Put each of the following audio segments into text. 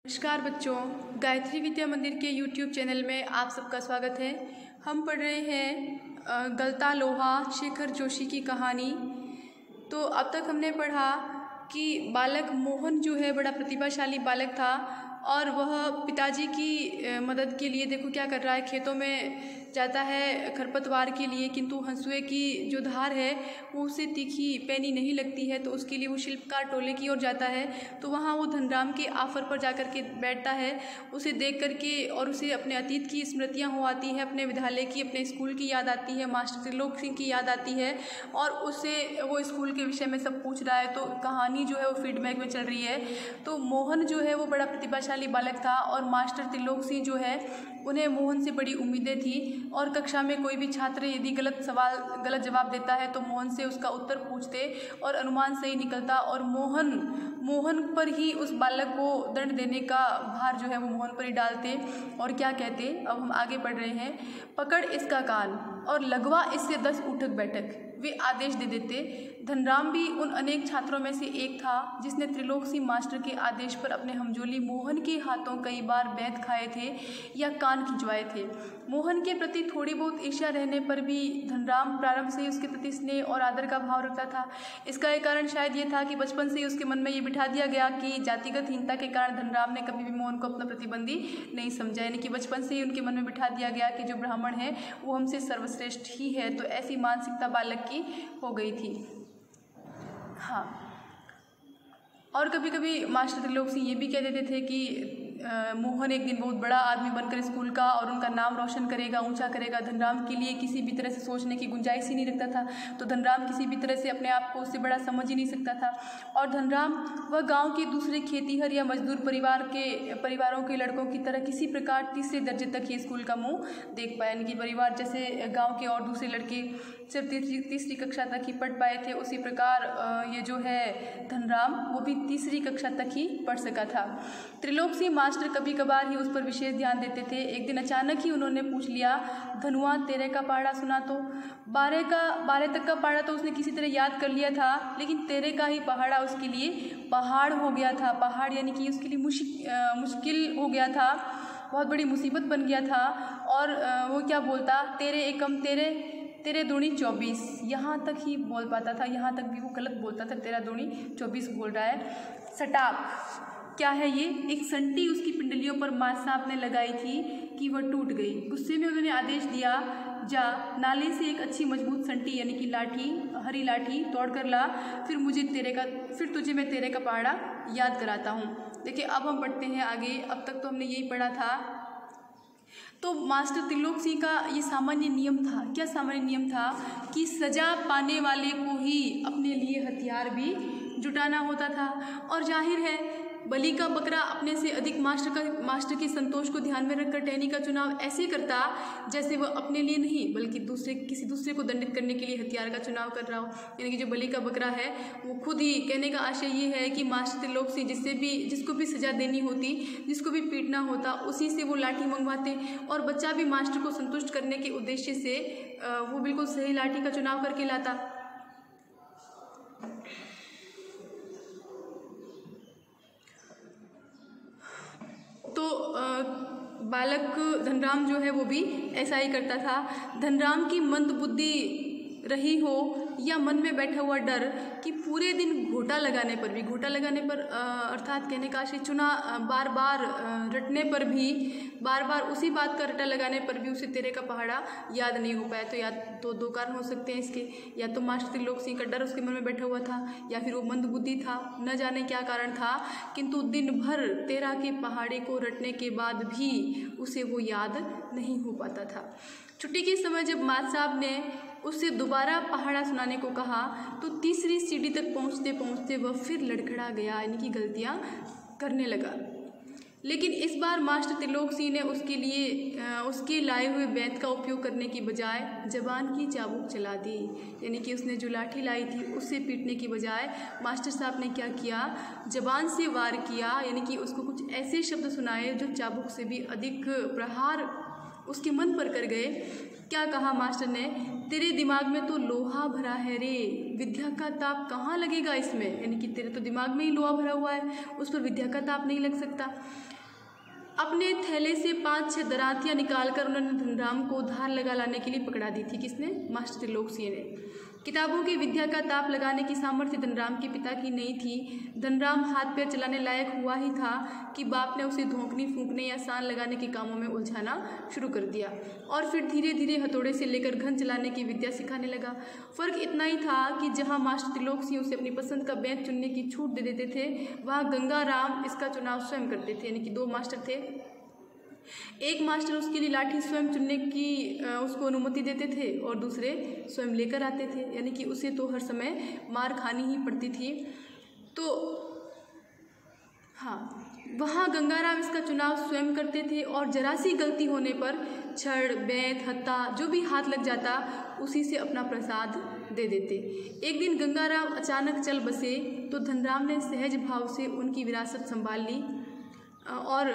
नमस्कार बच्चों, गायत्री विद्या मंदिर के YouTube चैनल में आप सबका स्वागत है। हम पढ़ रहे हैं गलता लोहा शेखर जोशी की कहानी। तो अब तक हमने पढ़ा कि बालक मोहन जो है बड़ा प्रतिभाशाली बालक था और वह पिताजी की मदद के लिए देखो क्या कर रहा है, खेतों में जाता है खरपतवार के लिए, किंतु हंसुए की जो धार है वो उसे तीखी पैनी नहीं लगती है, तो उसके लिए वो शिल्पकार टोले की ओर जाता है। तो वहाँ वो धनराम के आफर पर जाकर के बैठता है, उसे देख करके और उसे अपने अतीत की स्मृतियाँ हो आती है, अपने विद्यालय की, अपने स्कूल की याद आती है, मास्टर त्रिलोक सिंह की याद आती है और उससे वो स्कूल के विषय में सब पूछ रहा है। तो कहानी जो है वो फीडबैक में चल रही है। तो मोहन जो है वो बड़ा प्रतिभाशाली बालक था और मास्टर त्रिलोक सिंह जो है उन्हें मोहन से बड़ी उम्मीदें थी और कक्षा में कोई भी छात्र यदि गलत जवाब देता है तो मोहन से उसका उत्तर पूछते और अनुमान सही निकलता और मोहन पर ही उस बालक को दंड देने का भार जो है वो मोहन पर ही डालते। और क्या कहते, अब हम आगे बढ़ रहे हैं। पकड़ इसका कान और लगवा इससे 10 उठक बैठक, वे आदेश दे देते। धनराम भी उन अनेक छात्रों में से एक था जिसने त्रिलोक सिंह मास्टर के आदेश पर अपने हमजोली मोहन के हाथों कई बार बैत खाए थे या कान खिंचवाए थे। मोहन के प्रति थोड़ी बहुत ईर्ष्या रहने पर भी धनराम प्रारंभ से ही उसके प्रति स्नेह और आदर का भाव रखता था। इसका एक कारण शायद ये था कि बचपन से ही उसके मन में ये बिठा दिया गया कि जातिगत हीनता के कारण धनराम ने कभी भी मोहन को अपना प्रतिबंधी नहीं समझा, यानी कि बचपन से ही उनके मन में बिठा दिया गया कि जो ब्राह्मण है वो हमसे सर्वश्रेष्ठ ही है। तो ऐसी मानसिकता बालक की हो गई थी। हाँ, और कभी कभी मास्टर त्रिलोक सिंह ये भी कह देते थे कि मोहन एक दिन बहुत बड़ा आदमी बनकर स्कूल का और उनका नाम रोशन करेगा, ऊंचा करेगा। धनराम के लिए किसी भी तरह से सोचने की गुंजाइश ही नहीं रखता था, तो धनराम किसी भी तरह से अपने आप को उससे बड़ा समझ ही नहीं सकता था। और धनराम वह गांव के दूसरे खेतीहर या मजदूर परिवारों के लड़कों की तरह किसी प्रकार तीसरे दर्जे तक ही स्कूल का मुँह देख पाया, यानी कि परिवार जैसे गाँव के और दूसरे लड़के सिर्फ तीसरी कक्षा तक ही पढ़ पाए थे, उसी प्रकार ये जो है धनराम वो भी तीसरी कक्षा तक ही पढ़ सका था। त्रिलोक सिंह मास्टर कभी कभार ही उस पर विशेष ध्यान देते थे। एक दिन अचानक ही उन्होंने पूछ लिया, धनुआ तेरे का पहाड़ा सुना तो। 12 तक का पहाड़ा तो उसने किसी तरह याद कर लिया था, लेकिन तेरे का ही पहाड़ा उसके लिए पहाड़ हो गया था। पहाड़ यानी कि उसके लिए मुश्किल हो गया था, बहुत बड़ी मुसीबत बन गया था। और वो क्या बोलता, तेरे एकम तेरे दूनी 24, यहाँ तक ही बोल पाता था, यहाँ तक भी वो गलत बोलता था, तेरा दूनी 24 बोल रहा है। सटाक क्या है ये, एक संटी उसकी पिंडलियों पर माँ साहब ने लगाई थी कि वह टूट गई। गुस्से में उन्होंने आदेश दिया, जा नाले से एक अच्छी मजबूत संटी यानी कि लाठी, हरी लाठी तोड़ कर ला, फिर तुझे मैं तेरे का पहाड़ा याद कराता हूँ। देखिए अब हम पढ़ते हैं आगे। अब तक तो हमने यही पढ़ा था। तो मास्टर त्रिलोक सिंह का ये सामान्य नियम था। क्या सामान्य नियम था कि सजा पाने वाले को ही अपने लिए हथियार भी जुटाना होता था। और जाहिर है बलि का बकरा अपने से अधिक मास्टर के संतोष को ध्यान में रखकर टहनी का चुनाव ऐसे करता जैसे वह अपने लिए नहीं बल्कि किसी दूसरे को दंडित करने के लिए हथियार का चुनाव कर रहा हो। यानी कि जो बलि का बकरा है वो खुद ही, कहने का आशय ये है कि मास्टर त्रिलोक सिंह जिसको भी सजा देनी होती, जिसको भी पीटना होता, उसी से वो लाठी मंगवाते और बच्चा भी मास्टर को संतुष्ट करने के उद्देश्य से वो बिल्कुल सही लाठी का चुनाव करके लाता। तो बालक धनराम जो है वो भी ऐसा ही करता था। धनराम की मंद बुद्धि रही हो या मन में बैठा हुआ डर कि पूरे दिन घोटा लगाने पर अर्थात कहने का आशय चुना बार बार रटने पर भी, बार बार उसी बात का रटा लगाने पर भी उसे तेरे का पहाड़ा याद नहीं हो पाया। तो या तो 2 कारण हो सकते हैं इसके, या तो मास्टर त्रिलोक सिंह का डर उसके मन में बैठा हुआ था या फिर वो मंद बुद्धि था, न जाने क्या कारण था, किंतु दिन भर तेरा के पहाड़े को रटने के बाद भी उसे वो याद नहीं हो पाता था। छुट्टी के समय जब मास्टर साहब ने उससे दोबारा पहाड़ा सुनाने को कहा तो तीसरी सीढ़ी तक पहुँचते पहुँचते वह फिर लड़खड़ा गया, यानी कि गलतियाँ करने लगा। लेकिन इस बार मास्टर त्रिलोक सिंह ने उसके लाए हुए बैत का उपयोग करने की बजाय जबान की चाबुक चला दी, यानी कि उसने जो लाठी लाई थी उससे पीटने की बजाय मास्टर साहब ने क्या किया, जबान से वार किया, यानी कि उसको कुछ ऐसे शब्द सुनाए जो चाबुक से भी अधिक प्रहार उसके मन पर कर गए। क्या कहा मास्टर ने, तेरे दिमाग में तो लोहा भरा है रे, विद्या का ताप कहाँ लगेगा इसमें, यानी कि तेरे तो दिमाग में ही लोहा भरा हुआ है, उस पर विद्या का ताप नहीं लग सकता। अपने थैले से 5-6 दरातियाँ निकालकर उन्होंने धनराम को धार लगा लाने के लिए पकड़ा दी थी। किसने? मास्टर त्रिलोक सिंह ने। किताबों की विद्या का ताप लगाने की सामर्थ्य धनराम के पिता की नहीं थी। धनराम हाथ पैर चलाने लायक हुआ ही था कि बाप ने उसे धोंकने फूंकने या सान लगाने के कामों में उलझाना शुरू कर दिया और फिर धीरे धीरे हथौड़े से लेकर घन चलाने की विद्या सिखाने लगा। फ़र्क इतना ही था कि जहाँ मास्टर त्रिलोक सिंह उसे अपनी पसंद का बेंच चुनने की छूट दे देते थे, वहाँ गंगाराम इसका चुनाव स्वयं करते थे। यानी कि 2 मास्टर थे। एक मास्टर उसके लिए लाठी स्वयं चुनने की उसको अनुमति देते थे और दूसरे स्वयं लेकर आते थे। यानी कि उसे तो हर समय मार खानी ही पड़ती थी। तो हाँ, वहाँ गंगाराम इसका चुनाव स्वयं करते थे और जरा सी गलती होने पर छड़, बेंत, हत्ता जो भी हाथ लग जाता उसी से अपना प्रसाद दे देते। एक दिन गंगाराम अचानक चल बसे तो धनराम ने सहज भाव से उनकी विरासत संभाल ली और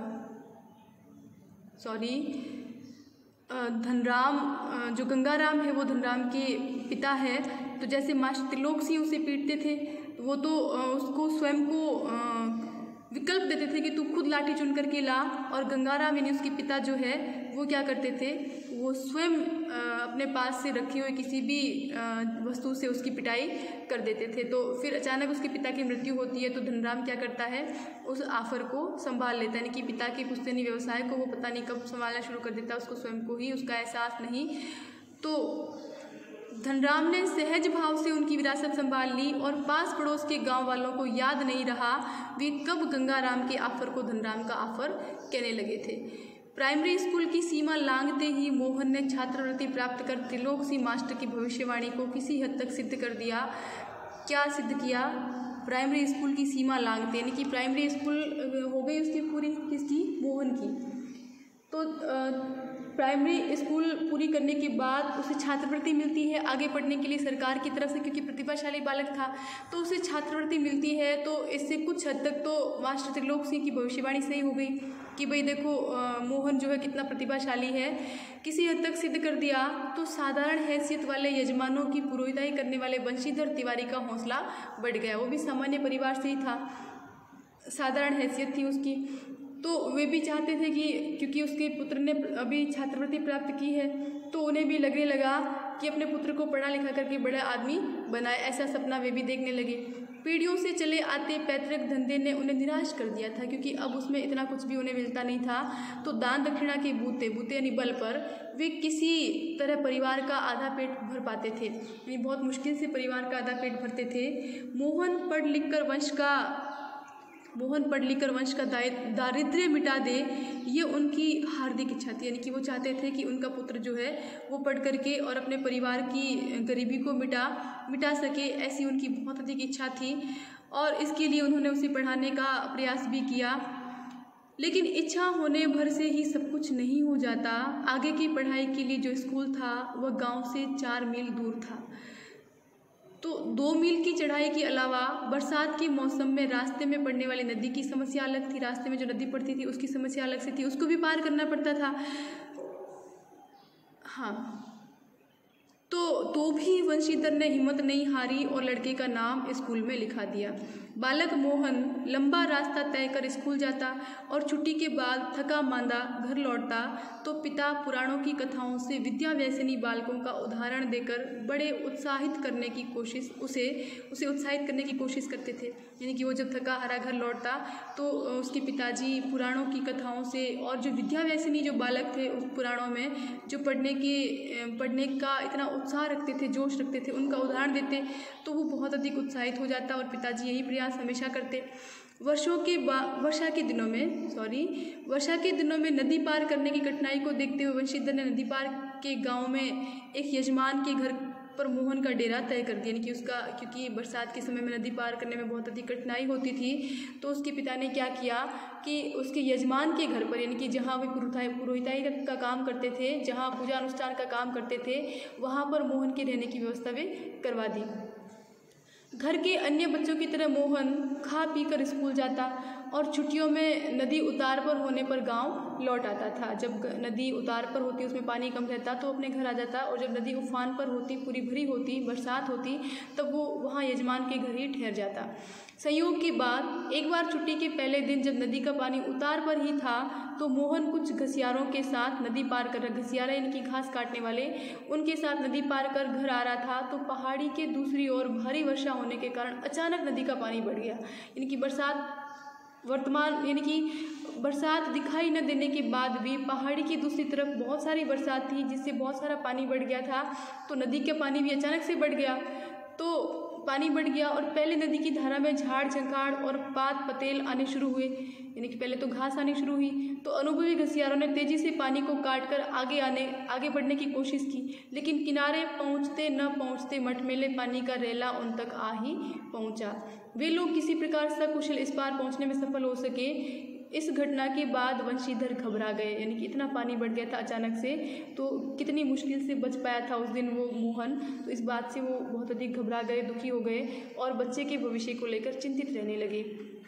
धनराम जो गंगाराम है वो धनराम के पिता है। तो जैसे मास्टर त्रिलोक सिंह उसे पीटते थे वो तो उसको स्वयं को विकल्प देते थे कि तू खुद लाठी चुन करके ला, और गंगाराम यानी उसके पिता जो है वो क्या करते थे, वो स्वयं अपने पास से रखी हुई किसी भी वस्तु से उसकी पिटाई कर देते थे। तो फिर अचानक उसके पिता की मृत्यु होती है तो धनराम क्या करता है, उस आफर को संभाल लेता है। यानी कि पिता के पुश्तैनी व्यवसाय को वो पता नहीं कब संभालना शुरू कर देता है, उसको स्वयं को ही उसका एहसास नहीं। तो धनराम ने सहज भाव से उनकी विरासत संभाल ली और पास पड़ोस के गांव वालों को याद नहीं रहा वे कब गंगाराम के आफर को धनराम का आफर कहने लगे थे। प्राइमरी स्कूल की सीमा लांघते ही मोहन ने छात्रवृत्ति प्राप्त कर त्रिलोक सिंह मास्टर की भविष्यवाणी को किसी हद तक सिद्ध कर दिया। क्या सिद्ध किया? प्राइमरी स्कूल की सीमा लांघते, यानी कि प्राइमरी स्कूल हो गई उसकी पूरी, किसकी? मोहन की। तो प्राइमरी स्कूल पूरी करने के बाद उसे छात्रवृत्ति मिलती है आगे पढ़ने के लिए सरकार की तरफ से, क्योंकि प्रतिभाशाली बालक था तो उसे छात्रवृत्ति मिलती है। तो इससे कुछ हद तक तो मास्टर त्रिलोक सिंह की भविष्यवाणी सही हो गई कि भाई देखो मोहन जो है कितना प्रतिभाशाली है, किसी हद तक सिद्ध कर दिया। तो साधारण हैसियत वाले यजमानों की पुरोहिताई करने वाले बंशीधर तिवारी का हौसला बढ़ गया। वो भी सामान्य परिवार से ही था, साधारण हैसियत थी उसकी। तो वे भी चाहते थे कि क्योंकि उसके पुत्र ने अभी छात्रवृत्ति प्राप्त की है तो उन्हें भी लगने लगा कि अपने पुत्र को पढ़ा लिखा करके बड़ा आदमी बनाए, ऐसा सपना वे भी देखने लगे। पीढ़ियों से चले आते पैतृक धंधे ने उन्हें निराश कर दिया था, क्योंकि अब उसमें इतना कुछ भी उन्हें मिलता नहीं था। तो दान दक्षिणा के बूते यानी बल पर वे किसी तरह परिवार का आधा पेट भर पाते थे, यानी बहुत मुश्किल से परिवार का आधा पेट भरते थे। मोहन पढ़ लिख कर वंश का दारिद्र्य मिटा दे, ये उनकी हार्दिक इच्छा थी। यानी कि वो चाहते थे कि उनका पुत्र जो है वो पढ़ करके और अपने परिवार की गरीबी को मिटा सके, ऐसी उनकी बहुत अधिक इच्छा थी। और इसके लिए उन्होंने उसे पढ़ाने का प्रयास भी किया। लेकिन इच्छा होने भर से ही सब कुछ नहीं हो जाता। आगे की पढ़ाई के लिए जो स्कूल था वह गाँव से 4 मील दूर था। तो 2 मील की चढ़ाई के अलावा बरसात के मौसम में रास्ते में पड़ने वाली नदी की समस्या अलग थी, रास्ते में जो नदी पड़ती थी उसकी समस्या अलग से थी, उसको भी पार करना पड़ता था। हाँ, तो भी वंशीधर ने हिम्मत नहीं हारी और लड़के का नाम स्कूल में लिखा दिया। बालक मोहन लंबा रास्ता तय कर स्कूल जाता और छुट्टी के बाद थका मांदा घर लौटता तो पिता पुराणों की कथाओं से विद्या व्यसनी बालकों का उदाहरण देकर बड़े उत्साहित करने की कोशिश उसे उत्साहित करने की कोशिश करते थे। यानी कि वो जब थका हारा घर लौटता तो उसके पिताजी पुराणों की कथाओं से और जो विद्या व्यसनी जो बालक थे उस पुराणों में जो पढ़ने का इतना उत्साह रखते थे, जोश रखते थे, उनका उदाहरण देते तो वो बहुत अधिक उत्साहित हो जाता और पिताजी यही प्रयास हमेशा करते। वर्षा के दिनों में नदी पार करने की कठिनाई को देखते हुए वंशीधर ने नदी पार के गांव में एक यजमान के घर पर मोहन का डेरा तय कर दिया। यानी कि क्योंकि बरसात के समय में नदी पार करने में बहुत अधिक कठिनाई होती थी तो उसके पिता ने क्या किया कि उसके यजमान के घर पर, यानी कि जहाँ वे पुरोहिताई का काम करते थे, जहाँ पूजा अनुष्ठान का काम करते थे, वहाँ पर मोहन के रहने की व्यवस्था वे करवा दी। घर के अन्य बच्चों की तरह मोहन खा पी कर स्कूल जाता। और छुट्टियों में नदी उतार पर होने पर गांव लौट आता था। जब नदी उतार पर होती, उसमें पानी कम रहता तो अपने घर आ जाता, और जब नदी उफान पर होती, पूरी भरी होती, बरसात होती, तब वो वहाँ यजमान के घर ही ठहर जाता। संयोग की बात, एक बार छुट्टी के पहले दिन जब नदी का पानी उतार पर ही था तो मोहन कुछ घसियारों के साथ नदी पार कर, घसियारे इनकी घास काटने वाले, उनके साथ नदी पार कर घर आ रहा था तो पहाड़ी के दूसरी ओर भारी वर्षा होने के कारण अचानक नदी का पानी बढ़ गया। इनकी बरसात दिखाई न देने के बाद भी पहाड़ी की दूसरी तरफ बहुत सारी बरसात थी, जिससे बहुत सारा पानी बढ़ गया था। तो नदी का पानी भी अचानक से बढ़ गया, तो पानी बढ़ गया और पहले नदी की धारा में झाड़ झंखाड़ और पात पतेल आने शुरू हुए, यानी कि पहले तो घास आनी शुरू हुई। तो अनुभवी घसियारों ने तेजी से पानी को काटकर आगे बढ़ने की कोशिश की, लेकिन किनारे पहुंचते न पहुंचते मटमैले पानी का रेला उन तक आ ही पहुंचा। वे लोग किसी प्रकार सकुशल इस पार पहुंचने में सफल हो सके। इस घटना के बाद वंशीधर घबरा गए, यानी कि इतना पानी बढ़ गया था अचानक से, तो कितनी मुश्किल से बच पाया था उस दिन वो मोहन। तो इस बात से वो बहुत अधिक घबरा गए, दुखी हो गए और बच्चे के भविष्य को लेकर चिंतित रहने लगे।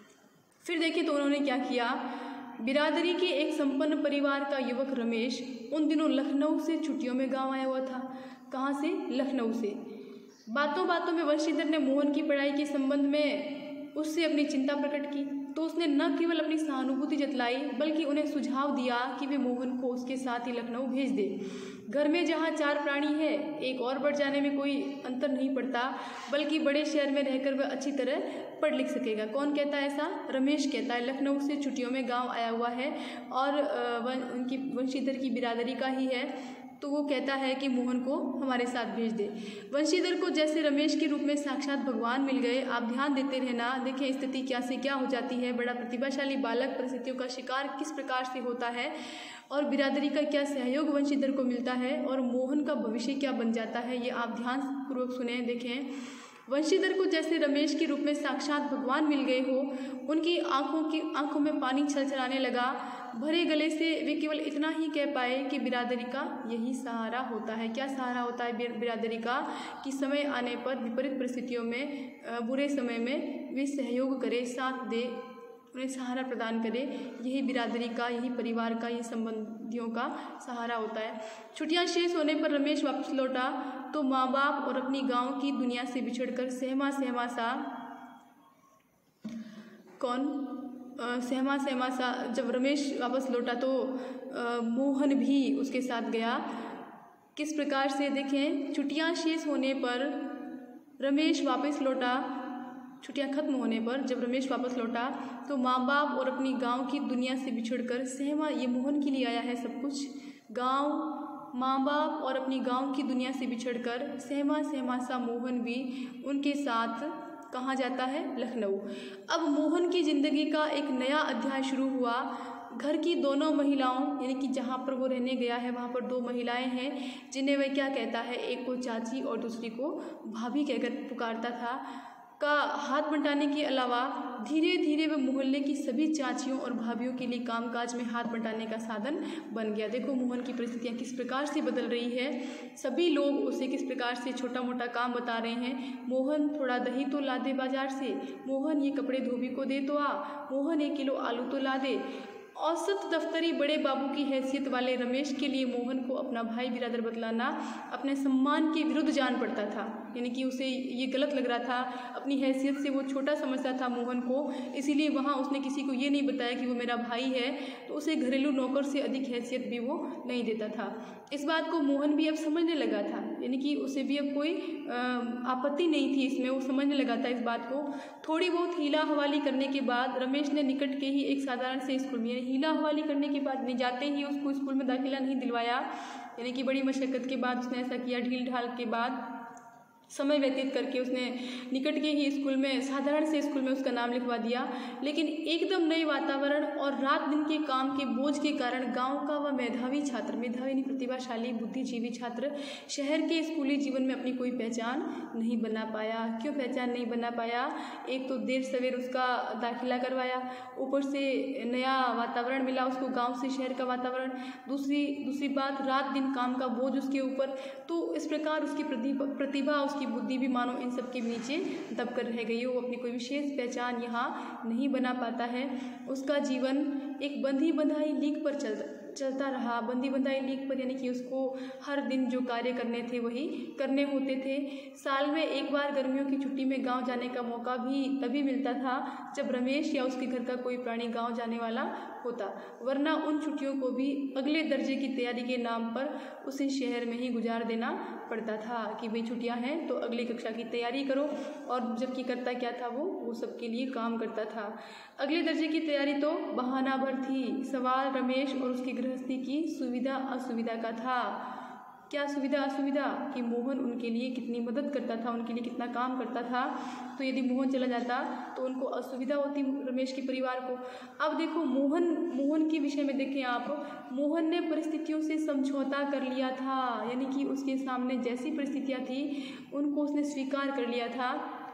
फिर देखिए तो उन्होंने क्या किया। बिरादरी के एक संपन्न परिवार का युवक रमेश उन दिनों लखनऊ से छुट्टियों में गाँव आया हुआ था। कहाँ से? लखनऊ से। बातों बातों में वंशीधर ने मोहन की पढ़ाई के संबंध में उससे अपनी चिंता प्रकट की, तो उसने न केवल अपनी सहानुभूति जतलाई बल्कि उन्हें सुझाव दिया कि वे मोहन को उसके साथ ही लखनऊ भेज दे। घर में जहाँ 4 प्राणी है, एक और बढ़ जाने में कोई अंतर नहीं पड़ता, बल्कि बड़े शहर में रहकर वह अच्छी तरह पढ़ लिख सकेगा। कौन कहता है ऐसा? रमेश कहता है। लखनऊ से छुट्टियों में गांव आया हुआ है और उनकी वंशीधर की बिरादरी का ही है, तो वो कहता है कि मोहन को हमारे साथ भेज दे। वंशीधर को जैसे रमेश के रूप में साक्षात भगवान मिल गए। आप ध्यान देते रहना, देखें स्थिति क्या से क्या हो जाती है। बड़ा प्रतिभाशाली बालक परिस्थितियों का शिकार किस प्रकार से होता है और बिरादरी का क्या सहयोग वंशीधर को मिलता है और मोहन का भविष्य क्या बन जाता है, ये आप ध्यान पूर्वक सुने, देखें। वंशीधर को जैसे रमेश के रूप में साक्षात भगवान मिल गए हो, उनकी आंखों में पानी छलछलाने लगा। भरे गले से वे केवल इतना ही कह पाए कि बिरादरी का यही सहारा होता है। क्या सहारा होता है बिरादरी का? कि समय आने पर विपरीत परिस्थितियों में, बुरे समय में वे सहयोग करे, साथ दे, उन्हें सहारा प्रदान करे। यही बिरादरी का, यही परिवार का, यही संबंधियों का सहारा होता है। छुट्टियां शेष होने पर रमेश वापस लौटा तो माँ बाप और अपनी गांव की दुनिया से बिछड़कर सहमा सहमा सा जब रमेश वापस लौटा तो मोहन भी उसके साथ गया। किस प्रकार से? देखें, छुट्टियां शेष होने पर रमेश वापस लौटा, छुट्टियां खत्म होने पर जब रमेश वापस लौटा तो माँ बाप और अपनी गांव की दुनिया से बिछड़कर सहमा, ये मोहन के लिए आया है सब कुछ। गांव, माँ बाप और अपनी गांव की दुनिया से बिछड़कर सहमा सा मोहन भी उनके साथ कहाँ जाता है? लखनऊ। अब मोहन की जिंदगी का एक नया अध्याय शुरू हुआ। घर की दोनों महिलाओं, यानी कि जहाँ पर वो रहने गया है वहाँ पर 2 महिलाएं हैं जिन्हें वह क्या कहता है, एक को चाची और दूसरी को भाभी कहकर पुकारता था, का हाथ बंटाने के अलावा धीरे धीरे वह मोहल्ले की सभी चाचियों और भाभियों के लिए कामकाज में हाथ बंटाने का साधन बन गया। देखो मोहन की परिस्थितियाँ किस प्रकार से बदल रही है। सभी लोग उसे किस प्रकार से छोटा मोटा काम बता रहे हैं। मोहन थोड़ा दही तो ला दे बाजार से, मोहन ये कपड़े धोबी को दे तो आ, मोहन 1 किलो आलू तो ला दे। औसत दफ्तरी बड़े बाबू की हैसियत वाले रमेश के लिए मोहन को अपना भाई बिरादर बतलाना अपने सम्मान के विरुद्ध जान पड़ता था, यानी कि उसे ये गलत लग रहा था। अपनी हैसियत से वो छोटा समझता था मोहन को, इसीलिए वहाँ उसने किसी को ये नहीं बताया कि वो मेरा भाई है, तो उसे घरेलू नौकर से अधिक हैसियत भी वो नहीं देता था। इस बात को मोहन भी अब समझने लगा था, यानी कि उसे भी अब कोई आपत्ति नहीं थी इसमें, वो समझने लगा था इस बात को। थोड़ी बहुत हीला हवाली करने के बाद रमेश ने निकट के ही एक साधारण से स्कूल में, हीला हवाली करने के बाद, नहीं जाते ही उसको स्कूल में दाखिला नहीं दिलवाया, यानी कि बड़ी मशक्क़त के बाद उसने ऐसा किया। ढील ढाल के बाद समय व्यतीत करके उसने निकट के ही स्कूल में, साधारण से स्कूल में उसका नाम लिखवा दिया। लेकिन एकदम नए वातावरण और रात दिन के काम के बोझ के कारण गांव का वह मेधावी छात्र, मेधावी नहीं प्रतिभाशाली बुद्धिजीवी छात्र, शहर के स्कूली जीवन में अपनी कोई पहचान नहीं बना पाया। क्यों पहचान नहीं बना पाया? एक तो देर सवेर उसका दाखिला करवाया, ऊपर से नया वातावरण मिला उसको, गाँव से शहर का वातावरण, दूसरी बात रात दिन काम का बोझ उसके ऊपर। तो इस प्रकार उसकी प्रतिभा, उसकी उसकी बुद्धि भी मानो इन सब के नीचे दब कर रह गई है। वो अपनी कोई विशेष पहचान यहाँ नहीं बना पाता है। उसका जीवन एक बंधी बंधाई लीक पर चलता रहा। बंधी बंधाई लीक पर यानी कि उसको हर दिन जो कार्य करने थे वही करने होते थे। साल में एक बार गर्मियों की छुट्टी में गांव जाने का मौका भी तभी मिलता था जब रमेश या उसके घर का कोई प्राणी गांव जाने वाला होता, वरना उन छुट्टियों को भी अगले दर्जे की तैयारी के नाम पर उसे शहर में ही गुजार देना पड़ता था कि भाई छुट्टियां हैं तो अगली कक्षा की तैयारी करो। और जबकि करता क्या था, वो सबके लिए काम करता था। अगले दर्जे की तैयारी तो बहाना भर थी। सवाल रमेश और उसकी गृहस्थी की सुविधा असुविधा का था। क्या सुविधा असुविधा कि मोहन उनके लिए कितनी मदद करता था, उनके लिए कितना काम करता था। तो यदि मोहन चला जाता तो उनको असुविधा होती रमेश के परिवार को। अब देखो मोहन के विषय में देखें आप, मोहन ने परिस्थितियों से समझौता कर लिया था, यानी कि उसके सामने जैसी परिस्थितियाँ थी उनको उसने स्वीकार कर लिया था।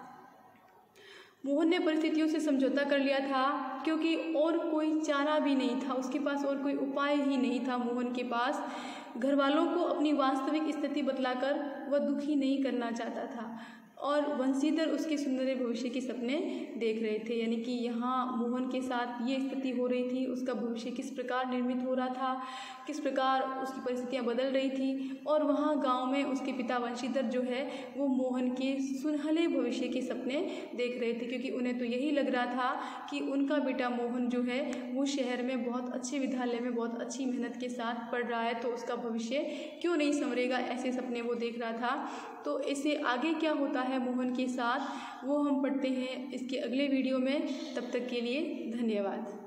मोहन ने परिस्थितियों से समझौता कर लिया था क्योंकि और कोई चारा भी नहीं था, उसके पास और कोई उपाय ही नहीं था। मोहन के पास घर वालों को अपनी वास्तविक स्थिति बतलाकर वह दुखी नहीं करना चाहता था और वंशीधर उसके सुंदर भविष्य के सपने देख रहे थे। यानी कि यहाँ मोहन के साथ ये स्थिति हो रही थी, उसका भविष्य किस प्रकार निर्मित हो रहा था, किस प्रकार उसकी परिस्थितियाँ बदल रही थी। और वहाँ गांव में उसके पिता वंशीधर जो है वो मोहन के सुनहले भविष्य के सपने देख रहे थे, क्योंकि उन्हें तो यही लग रहा था कि उनका बेटा मोहन जो है वो शहर में बहुत अच्छे विद्यालय में बहुत अच्छी मेहनत के साथ पढ़ रहा है, तो उसका भविष्य क्यों नहीं संवरेगा, ऐसे सपने वो देख रहा था। तो इससे आगे क्या होता है मोहन के साथ वो हम पढ़ते हैं इसके अगले वीडियो में। तब तक के लिए धन्यवाद।